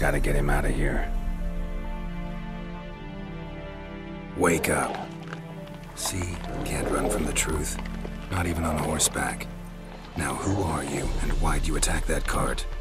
Gotta get him out of here. Wake up. See, can't run from the truth. Not even on horseback. Now who are you, and why'd you attack that cart?